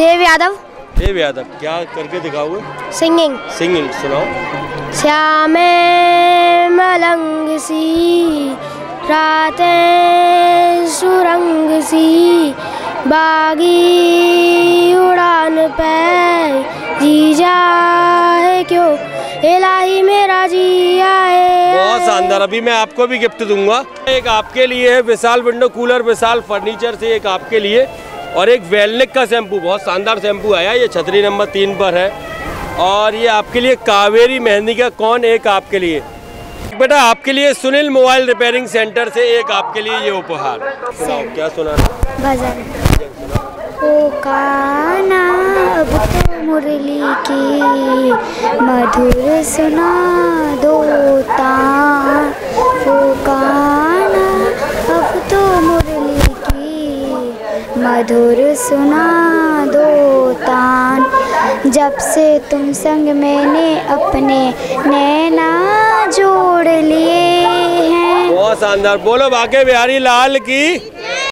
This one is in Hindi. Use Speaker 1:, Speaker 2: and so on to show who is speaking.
Speaker 1: देव यादव।
Speaker 2: देव यादव, क्या करके दिखाओगे?
Speaker 1: सिंगिंग।
Speaker 2: सिंगिंग सुनाओ।
Speaker 1: श्यामे मलंग सी रातें सुरंग सी, बागी उड़ान पे जी जाए क्यों, इलाही मेरा जी आए।
Speaker 2: बहुत शानदार। अभी मैं आपको भी गिफ्ट दूंगा। एक आपके लिए है Vishal window cooler, Vishal furniture से एक आपके लिए, और एक वेलनेक का शैम्पू, बहुत शानदार शैम्पू आया। ये छतरी नंबर 3 पर है। और ये आपके लिए कावेरी मेहंदी का कौन, एक आपके लिए। बेटा आपके लिए सुनील मोबाइल रिपेयरिंग सेंटर से एक आपके लिए ये उपहार। क्या सुना?
Speaker 1: भजन। ओ काना अब तो मुरली की मधुर सुना दो तान, ओ काना अब तो मुरली की मधुर सुना दो तान, जब से तुम संग मैंने अपने नैना जोड़ लिए हैं।
Speaker 2: बहुत शानदार। बोलो बाके बिहारी लाल की।